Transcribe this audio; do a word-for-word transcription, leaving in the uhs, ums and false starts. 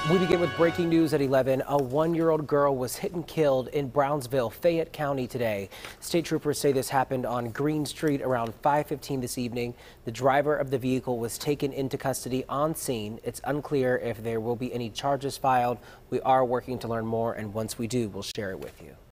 We begin with breaking news at eleven. A one-year-old girl was hit and killed in Brownsville, Fayette County today. State troopers say this happened on Green Street around five fifteen this evening. The driver of the vehicle was taken into custody on scene. It's unclear if there will be any charges filed. We are working to learn more, and once we do, we'll share it with you.